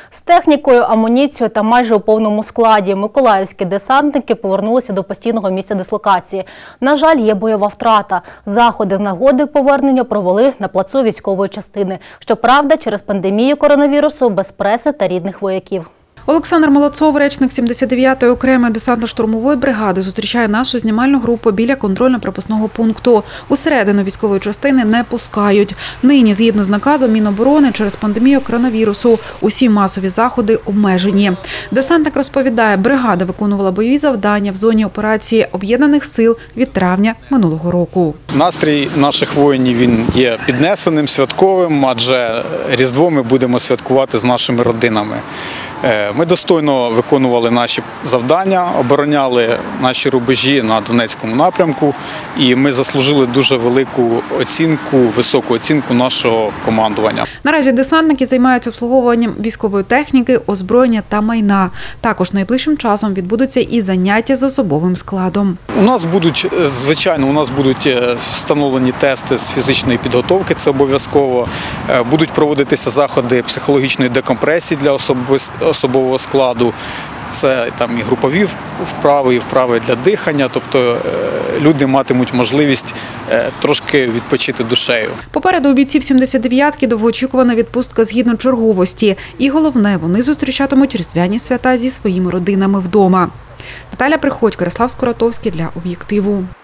З технікою, амуніцією та майже у повному складі миколаївські десантники повернулися до постійного місця дислокації. На жаль, є бойова втрата. Заходи з нагоди повернення провели на плацу військової частини. Щоправда, через пандемію коронавірусу без преси та рідних вояків. Олександр Молодцов, речник 79-ї окремої десантно-штурмової бригади, зустрічає нашу знімальну групу біля контрольно-пропускного пункту. Усередину військової частини не пускають. Нині, згідно з наказом Міноборони, через пандемію коронавірусу усі масові заходи обмежені. Десантник розповідає, бригада виконувала бойові завдання в зоні операції Об'єднаних сил від травня минулого року. Настрій наших воїнів він є піднесеним, святковим, адже Різдво ми будемо святкувати з нашими родинами. Ми достойно виконували наші завдання, обороняли наші рубежі на Донецькому напрямку, і ми заслужили дуже велику оцінку, високу оцінку нашого командування. Наразі десантники займаються обслуговуванням військової техніки, озброєння та майна. Також найближчим часом відбудуться і заняття з особовим складом. У нас будуть встановлені тести з фізичної підготовки, це обов'язково. Будуть проводитися заходи психологічної декомпресії для особового складу. Це там і групові вправи, і вправи для дихання, тобто люди матимуть можливість трошки відпочити душею. Попереду у бійців 79-ки довгоочікувана відпустка згідно черговості. І головне, вони зустрічатимуть різдвяні свята зі своїми родинами вдома. Наталя Приходько, Ярослав Скуратовський для «Об'єктиву».